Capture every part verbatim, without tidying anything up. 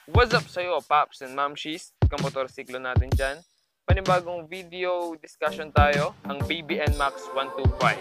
What's up sa'yo, Paps and Mamshis? Kamotorsiklo natin dyan. Panibagong video discussion tayo, ang B B N Max one twenty-five.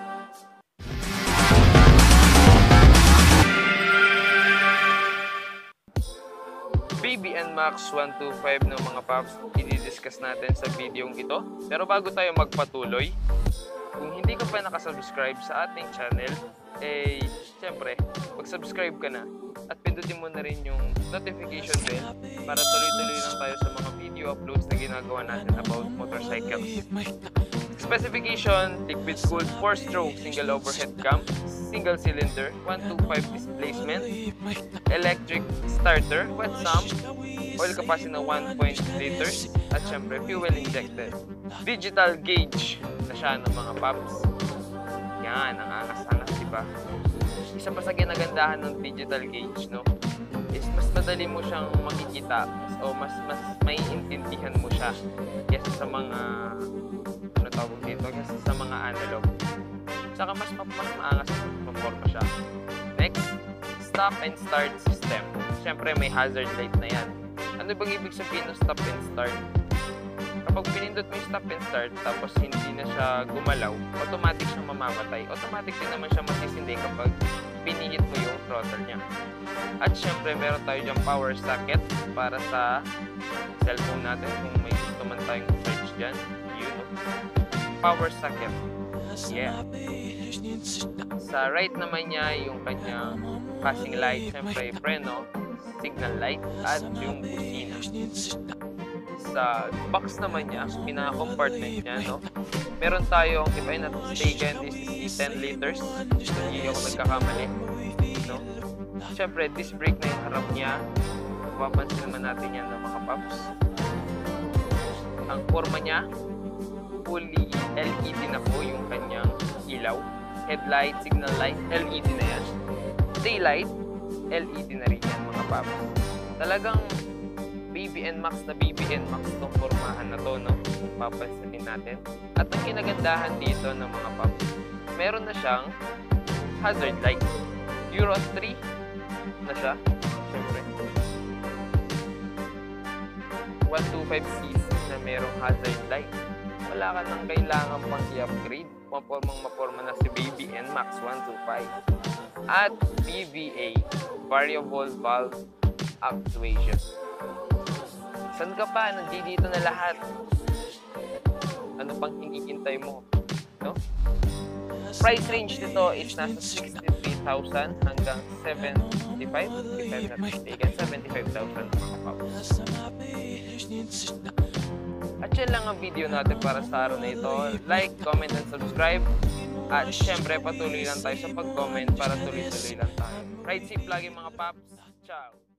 B B N Max one twenty-five ng mga Paps, i-discuss natin sa video ito. Pero bago tayo magpatuloy, kung hindi ka pa nakasubscribe sa ating channel, eh, syempre, mag-subscribe ka na at pindutin mo na rin yung notification bell para tuloy-tuloy lang tayo sa mga video uploads na ginagawa natin about motorcycles. Specification, liquid cooled four stroke single overhead cam, single cylinder, one twenty-five displacement, electric starter, wet sump, oil capacity na one point three liters, at syempre fuel injected. Digital gauge na siya ng mga Paps. Yan, ang angas-angas, diba? Isa pa sa ginagandahan ng digital gauge, no, is mas madali mo siyang makikita o mas mas maiintindihan mo siya kaysa sa mga ano tawag dito, kaysa sa mga analog. Saka mas, mas maangas maporma siya. Next, stop and start system. Siyempre may hazard light na yan. Ano bang ibig sabihin ng stop and start? Kapag pinindot mo yung stop and start tapos hindi na siya gumalaw, automatic siyang mamamatay. Automatic din naman siya masisindi kapag pinihit mo yung throttle niya. At syempre meron tayo diyang power socket para sa cellphone natin kung may gusto man tayong search dyan. Yun. Power socket. Yeah. Sa right naman niya yung kanyang passing light, syempre preno, signal light, at yung busina. Sa box naman niya, pinaka-compartment niya, no? Meron tayong, if I'm not mistaken, this is ten liters. Hindi ako nagkakamali, no? Siyempre, disc brake na yung harap niya. Mapapansin naman natin yan ng mga Paps. Ang forma niya, fully L E D na po yung kanyang ilaw. Headlight, signal light, L E D na yan. Daylight, L E D na rin yan mga Paps. Talagang B B N Max na B B N Max itong formahan na to, no? Papansinin natin. At ang kinagandahan dito ng mga Paps, meron na siyang hazard light. Euro three na siya. Siyempre. one twenty-five c c na merong hazard light. Wala ka nang kailangan pang i-upgrade. Mapormang maporma na si B B N Max one twenty-five. At V V A, Variable Valve Actuation. San ka pa? Nandito na lahat. Ano pang hinihintay mo? No? Price range nito is nasa sixty-three thousand hanggang seventy-five, if I'm not mistaken, seventy-five thousand mga Paps. At yan lang ang video natin para sa araw na ito. Like, comment, and subscribe. At syempre, patuloy lang tayo sa pag-comment para tuloy-tuloy lang tayo. Ride safe lagi mga Paps. Ciao!